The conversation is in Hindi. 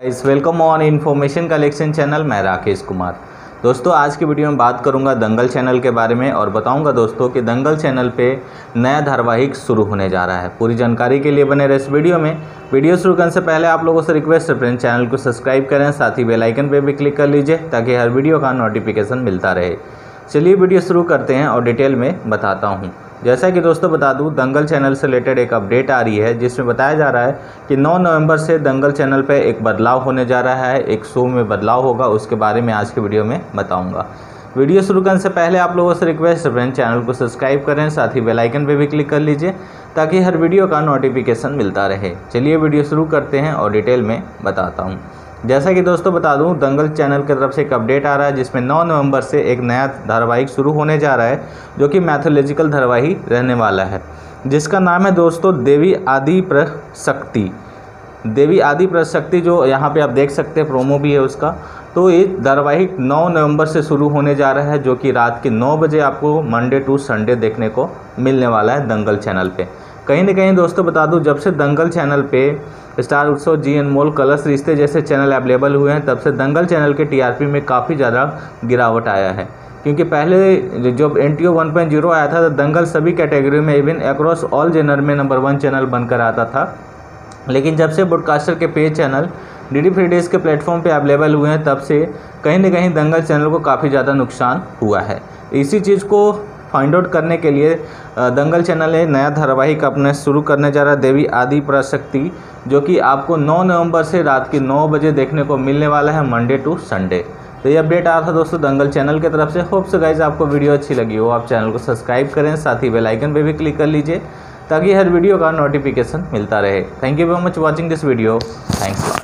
इस welcome on information collection channel. मैं राकेश कुमार। दोस्तों आज की वीडियो में बात करूंगा दंगल चैनल के बारे में और बताऊंगा दोस्तों कि दंगल चैनल पे नया धारावाहिक शुरू होने जा रहा है। पूरी जानकारी के लिए बने रहे इस वीडियो में। वीडियो शुरू करने से पहले आप लोगों से रिक्वेस्ट है फ्रेंड्स, चैनल को सब्सक्राइब करें, साथ ही बेल आइकन पे भी क्लिक कर लीजिए ताकि हर वीडियो का नोटिफिकेशन मिलता रहे। चलिए वीडियो शुरू करते हैं और डिटेल में बताता हूँ। जैसा कि दोस्तों बता दूं, दंगल चैनल से रिलेटेड एक अपडेट आ रही है जिसमें बताया जा रहा है कि 9 नवंबर से दंगल चैनल पे एक बदलाव होने जा रहा है, एक शो में बदलाव होगा। उसके बारे में आज के वीडियो में बताऊंगा। वीडियो शुरू करने से पहले आप लोगों से रिक्वेस्ट है फ्रेंड, चैनल को सब्सक्राइब करें, साथ ही बेल आइकन पे भी क्लिक कर लीजिए ताकि हर वीडियो का नोटिफिकेशन मिलता रहे। चलिए वीडियो शुरू करते हैं और डिटेल में बताता हूँ। जैसा कि दोस्तों बता दूं, दंगल चैनल की तरफ से एक अपडेट आ रहा है जिसमें 9 नवंबर से एक नया धारावाहिक शुरू होने जा रहा है जो कि मैथोलॉजिकल धारावाहिक रहने वाला है, जिसका नाम है दोस्तों देवी आदि प्रशक्ति। देवी आदि प्रशक्ति जो यहाँ पे आप देख सकते हैं, प्रोमो भी है उसका। तो ये धारावाहिक 9 नवंबर से शुरू होने जा रहा है जो कि रात के 9 बजे आपको मंडे टू संडे देखने को मिलने वाला है दंगल चैनल पे। कहीं ना कहीं दोस्तों बता दूं, जब से दंगल चैनल पे स्टार उत्सव, जी अनमोल, कलर्स रिश्ते जैसे चैनल अवेलेबल हुए हैं, तब से दंगल चैनल के टीआरपी में काफ़ी ज़्यादा गिरावट आया है। क्योंकि पहले जब NTO 1.0 आया था तो दंगल सभी कैटेगरी में, इवन अक्रॉस ऑल जेनर में नंबर 1 चैनल बनकर आता था। लेकिन जब से ब्रॉडकास्टर के page channel DD free dish के प्लेटफॉर्म पे अवेलेबल हुए हैं, तब से कहीं ना कहीं दंगल चैनल को काफ़ी ज़्यादा नुकसान हुआ है। इसी चीज़ को फाइंड आउट करने के लिए दंगल चैनल ने नया धारावाहिक अपने शुरू करने जा रहा है, देवी आदि प्रशक्ति, जो कि आपको 9 नवंबर से रात के 9 बजे देखने को मिलने वाला है मंडे टू संडे। तो ये अपडेट आया था दोस्तों दंगल चैनल की तरफ से। होप सो गाइज आपको वीडियो अच्छी लगी हो, आप चैनल को सब्सक्राइब करें, साथ ही बेल आइकन पे भी क्लिक कर लीजिए ताकि हर वीडियो का नोटिफिकेशन मिलता रहे। Thank you very much watching this video. Thanks.